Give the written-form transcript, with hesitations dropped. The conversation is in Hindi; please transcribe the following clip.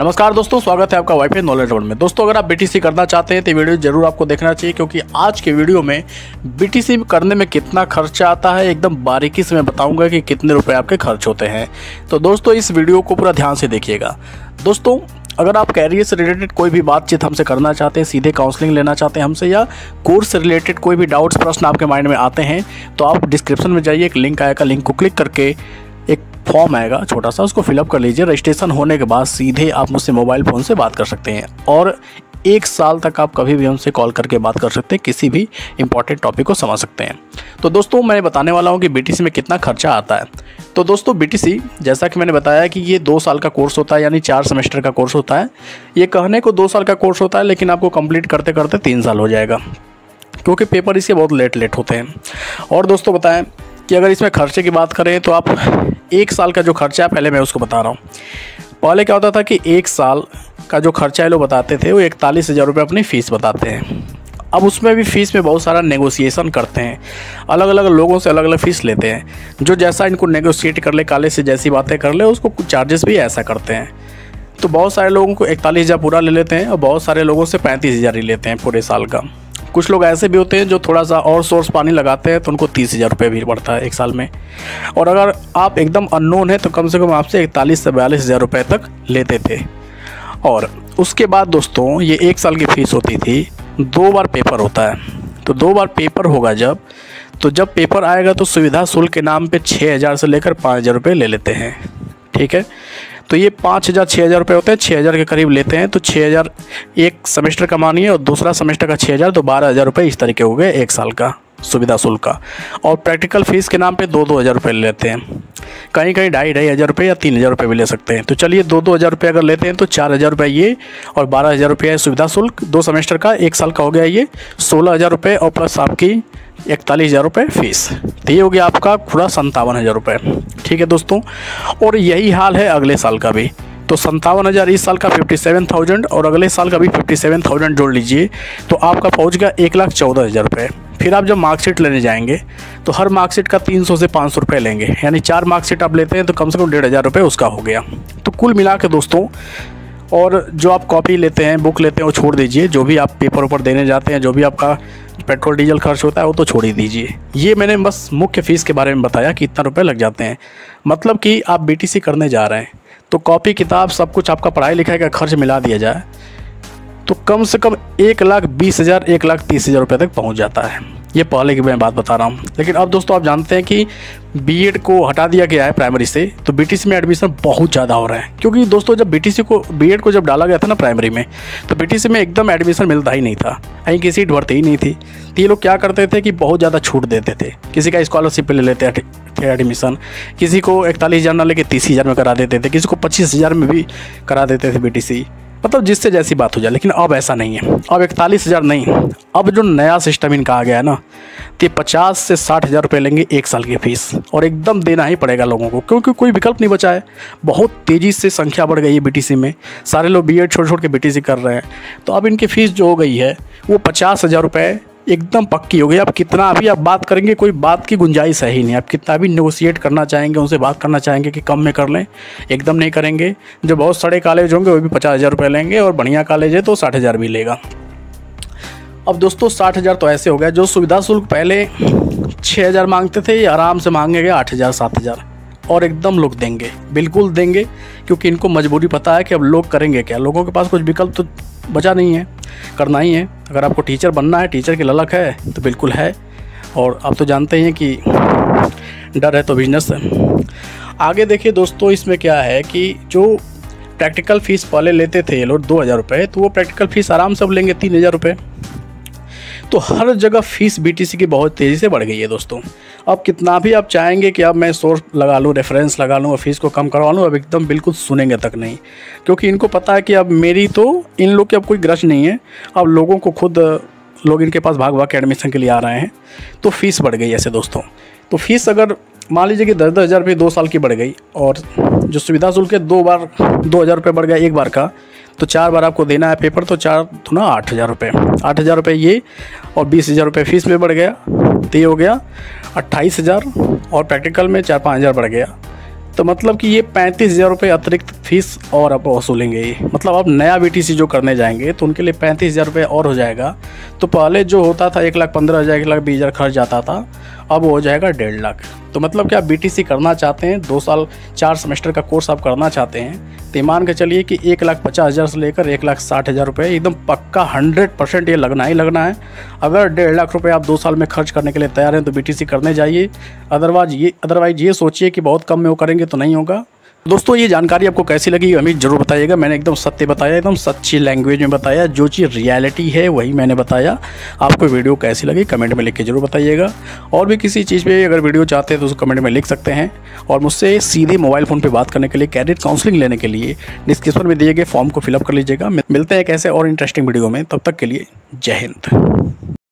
नमस्कार दोस्तों, स्वागत है आपका वाईफाई नॉलेज वर्ल्ड में। दोस्तों अगर आप बीटीसी करना चाहते हैं तो वीडियो जरूर आपको देखना चाहिए, क्योंकि आज के वीडियो में बीटीसी करने में कितना खर्चा आता है एकदम बारीकी से मैं बताऊंगा कि कितने रुपए आपके खर्च होते हैं। तो दोस्तों इस वीडियो को पूरा ध्यान से देखिएगा। दोस्तों अगर आप कैरियर से रिलेटेड कोई भी बातचीत हमसे करना चाहते हैं, सीधे काउंसलिंग लेना चाहते हैं हमसे, या कोर्स से रिलेटेड कोई भी डाउट्स प्रश्न आपके माइंड में आते हैं, तो आप डिस्क्रिप्शन में जाइए, एक लिंक आएगा, लिंक को क्लिक करके एक फॉर्म आएगा छोटा सा, उसको फिलअप कर लीजिए। रजिस्ट्रेशन होने के बाद सीधे आप मुझसे मोबाइल फ़ोन से बात कर सकते हैं और 1 साल तक आप कभी भी हमसे कॉल करके बात कर सकते हैं, किसी भी इंपॉर्टेंट टॉपिक को समझ सकते हैं। तो दोस्तों मैं बताने वाला हूं कि बीटीसी में कितना खर्चा आता है। तो दोस्तों बीटीसी जैसा कि मैंने बताया कि ये 2 साल का कोर्स होता है, यानी 4 सेमेस्टर का कोर्स होता है। ये कहने को 2 साल का कोर्स होता है, लेकिन आपको कंप्लीट करते करते 3 साल हो जाएगा, क्योंकि पेपर इसके बहुत लेट होते हैं। और दोस्तों बताएं कि अगर इसमें खर्चे की बात करें तो आप 1 साल का जो खर्चा है, पहले मैं उसको बता रहा हूँ। पहले क्या होता था कि 1 साल का जो खर्चा है लोग बताते थे, वो 41,000 रुपये अपनी फ़ीस बताते हैं। अब उसमें भी फ़ीस में बहुत सारा नेगोशिएशन करते हैं, अलग अलग लोगों से अलग अलग फ़ीस लेते हैं। जो जैसा इनको नेगोशिएट कर ले, कॉलेज से जैसी बातें कर ले, उसको कुछ चार्जेस भी ऐसा करते हैं। तो बहुत सारे लोगों को 41,000 पूरा ले लेते हैं और बहुत सारे लोगों से 35,000 ही लेते हैं पूरे साल का। कुछ लोग ऐसे भी होते हैं जो थोड़ा सा और सोर्स पानी लगाते हैं, तो उनको 30,000 रुपये भी पड़ता है 1 साल में। और अगर आप एकदम अननोन है तो कम से कम आपसे 41 से 42,000 रुपये तक लेते थे। और उसके बाद दोस्तों ये 1 साल की फ़ीस होती थी, 2 बार पेपर होता है। तो 2 बार पेपर होगा जब पेपर आएगा तो सुविधा शुल्क के नाम पे 6,000 से लेकर 5,000 रुपये ले लेते हैं। ठीक है, तो ये 5,000 6,000 रुपये होते हैं, 6,000 के करीब लेते हैं। तो 6,000 एक सेमेस्टर का मानिए और दूसरा सेमेस्टर का 6,000, तो 12,000 रुपये इस तरीके हो गए 1 साल का सुविधा शुल्क का। और प्रैक्टिकल फ़ीस के नाम पे 2-2 हज़ार रुपये लेते हैं, कहीं 2,500 रुपये या 3,000 रुपये भी ले सकते हैं। तो चलिए 2-2 हज़ार रुपये अगर लेते हैं तो 4,000 रुपये ये और 12,000 रुपये है सुविधा शुल्क। 2 सेमेस्टर का 1 साल का हो गया ये 16,000 रुपये और प्लस आपकी 41,000 रुपये फ़ीस। तो ये हो गया आपका पूरा 57,000 रुपये। ठीक है दोस्तों, और यही हाल है अगले साल का भी। तो 57,000 इस साल का 57,000 और अगले साल का भी 57,000 जोड़ लीजिए, तो आपका पहुंच गया 1,14,000 रुपये। फिर आप जब मार्कशीट लेने जाएंगे तो हर मार्कशीट का 300 से 500 रुपये लेंगे, यानी 4 मार्कशीट आप लेते हैं तो कम से कम 1,500 रुपये उसका हो गया। तो कुल मिला के दोस्तों, और जो आप कॉपी लेते हैं, बुक लेते हैं, वो छोड़ दीजिए। जो भी आप पेपर ऊपर देने जाते हैं, जो भी आपका पेट्रोल डीजल खर्च होता है, वो तो छोड़ ही दीजिए। ये मैंने बस मुख्य फ़ीस के बारे में बताया कि इतना रुपये लग जाते हैं। मतलब कि आप बीटीसी करने जा रहे हैं तो कॉपी किताब सब कुछ आपका पढ़ाई लिखाई का खर्च मिला दिया जाए तो कम से कम 1,20,000 1,30,000 रुपये तक पहुंच जाता है। ये पहले की मैं बात बता रहा हूँ। लेकिन अब दोस्तों आप जानते हैं कि बीएड को हटा दिया गया है प्राइमरी से, तो बीटीसी में एडमिशन बहुत ज़्यादा हो रहा है। क्योंकि दोस्तों जब बीएड को जब डाला गया था ना प्राइमरी में, तो बीटीसी में एकदम एडमिशन मिलता ही नहीं था, कहीं की सीट भरती ही नहीं थी। तो ये लोग क्या करते थे कि बहुत ज़्यादा छूट देते थे। किसी का स्कॉलरशिप पे ले लेते थे एडमिशन, किसी को 41,000 ना लेके 30,000 में करा देते थे, किसी को 25,000 में भी करा देते थे बीटीसी, मतलब जिससे जैसी बात हो जाए। लेकिन अब ऐसा नहीं है, अब 41,000 नहीं, अब जो नया सिस्टम इनका आ गया है ना, तो 50 से 60,000 रुपये लेंगे 1 साल की फ़ीस, और एकदम देना ही पड़ेगा लोगों को, क्योंकि कोई विकल्प नहीं बचा है। बहुत तेज़ी से संख्या बढ़ गई है बीटीसी में, सारे लोग बीएड छोड़ के बीटीसी कर रहे हैं। तो अब इनकी फ़ीस जो हो गई है वो 50,000 रुपये एकदम पक्की हो गई। आप कितना भी आप बात करेंगे, कोई बात की गुंजाइश है ही नहीं। आप कितना भी नेगोशिएट करना चाहेंगे, उनसे बात करना चाहेंगे कि कम में कर लें, एकदम नहीं करेंगे। जो बहुत सारे कॉलेज होंगे वो भी 50,000 रुपये लेंगे, और बढ़िया कॉलेज है तो 60,000 भी लेगा। अब दोस्तों 60,000 तो ऐसे हो गया, जो सुविधा शुल्क पहले 6,000 मांगते थे, ये आराम से मांगेंगे 8,000 7,000, और एकदम लोग देंगे, बिल्कुल देंगे, क्योंकि इनको मजबूरी पता है कि अब लोग करेंगे क्या। लोगों के पास कुछ विकल्प तो बचा नहीं है, करना ही है। अगर आपको टीचर बनना है, टीचर की ललक है तो बिल्कुल है, और आप तो जानते हैं कि डर है तो बिजनेस है। आगे देखिए दोस्तों, इसमें क्या है कि जो प्रैक्टिकल फ़ीस पहले लेते थे ये लोग 2,000 रुपये, तो वो प्रैक्टिकल फ़ीस आराम से अब लेंगे 3,000 रुपये। तो हर जगह फ़ीस बीटीसी की बहुत तेज़ी से बढ़ गई है दोस्तों। अब कितना भी आप चाहेंगे कि अब मैं सोर्स लगा लूँ, रेफरेंस लगा लूँ और फ़ीस को कम करवा लूँ, अब एकदम बिल्कुल सुनेंगे तक नहीं, क्योंकि इनको पता है कि अब मेरी तो इन लोग की अब कोई ग्रज नहीं है। अब लोगों को खुद लोग इनके पास भाग के एडमिशन के लिए आ रहे हैं, तो फ़ीस बढ़ गई ऐसे दोस्तों। तो फ़ीस अगर मान लीजिए कि 10-10 हज़ार रुपये 2 साल की बढ़ गई, और जो सुविधा शुल्क है 2 बार 2,000 रुपये बढ़ गया 1 बार का, तो 4 बार आपको देना है पेपर, तो 4 तो ना 8,000 रुपये, 8,000 रुपये ये, और 20,000 रुपये फ़ीस में बढ़ गया, तो ये हो गया 28,000, और प्रैक्टिकल में 4-5 हज़ार बढ़ गया, तो मतलब कि ये 35,000 रुपये अतिरिक्त फीस और आप वसूलेंगे। ये मतलब आप नया BTC जो करने जाएंगे तो उनके लिए 35,000 रुपये और हो जाएगा। तो पहले जो होता था 1,15,000 1,20,000 खर्च जाता था, अब वो हो जाएगा 1.5 लाख। तो मतलब कि आप BTC करना चाहते हैं, 2 साल 4 सेमेस्टर का कोर्स आप करना चाहते हैं, तो मान के चलिए कि 1,50,000 से लेकर 1,60,000 रुपये एकदम पक्का 100% ये लगना ही लगना है। अगर 1.5 लाख रुपये आप 2 साल में खर्च करने के लिए तैयार हैं तो BTC करने जाइए। अदरवाइज ये सोचिए कि बहुत कम में वो करेंगे तो नहीं होगा। दोस्तों ये जानकारी आपको कैसी लगी हमें ज़रूर बताइएगा। मैंने एकदम सत्य बताया, एकदम सच्ची लैंग्वेज में बताया, जो चीज़ रियलिटी है वही मैंने बताया। आपको वीडियो कैसी लगी कमेंट में लिख के जरूर बताइएगा। और भी किसी चीज़ पे अगर वीडियो चाहते हैं तो उसको कमेंट में लिख सकते हैं। और मुझसे सीधे मोबाइल फ़ोन पे बात करने के लिए, कैरियर काउंसलिंग लेने के लिए डिस्क्रिप्शन में दिए गए फॉर्म को फिलअप कर लीजिएगा। मिलते हैं एक ऐसे और इंटरेस्टिंग वीडियो में, तब तक के लिए जय हिंद।